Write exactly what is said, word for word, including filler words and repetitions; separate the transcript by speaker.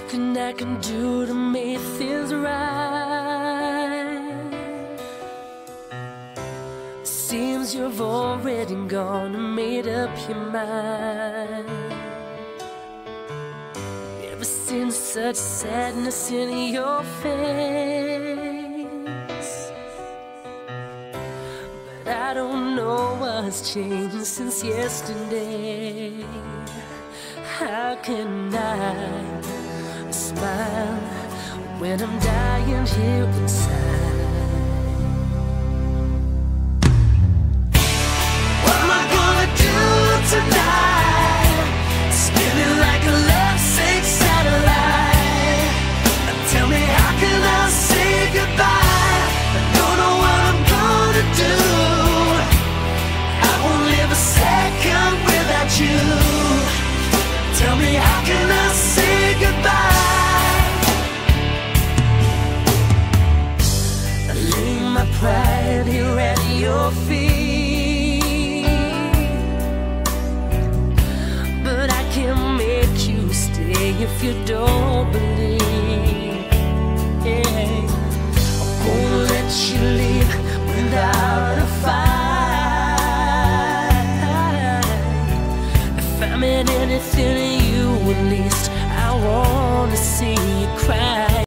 Speaker 1: nothing I can do to make things right. Seems you've already gone and made up your mind. Ever since such sadness in your face, but I don't know what's changed since yesterday. How can I smile when I'm dying here inside? What am I gonna do tonight? Spinning like a lovesick satellite. Tell me, how can I say goodbye? I don't know what I'm gonna do. I won't live a second without you. Tell me, how can I say goodbye? I lay my pride here at your feet, but I can't make you stay if you don't believe. Yeah. I won't let you leave without a fight. If I'm in anything, at least I wanna see you cry.